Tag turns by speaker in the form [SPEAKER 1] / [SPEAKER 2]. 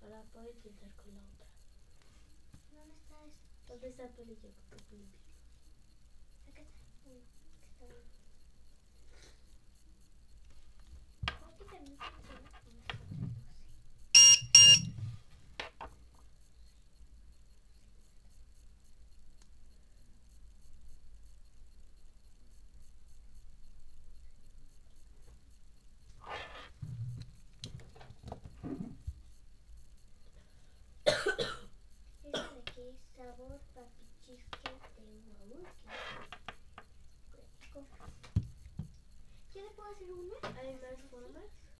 [SPEAKER 1] Ahora puedo intentar con la otra.
[SPEAKER 2] ¿Dónde está esto?
[SPEAKER 1] ¿Dónde está el pelillo? Que tengo que limpiarlo.
[SPEAKER 2] Acá está. Está bueno. Creo que también funciona con las otras, no sé. ¿Esa de qué es? Sabor papi cheesecake de uva. Qué rico. ¿Yo le puedo hacer una?
[SPEAKER 1] ¿Hay más formas?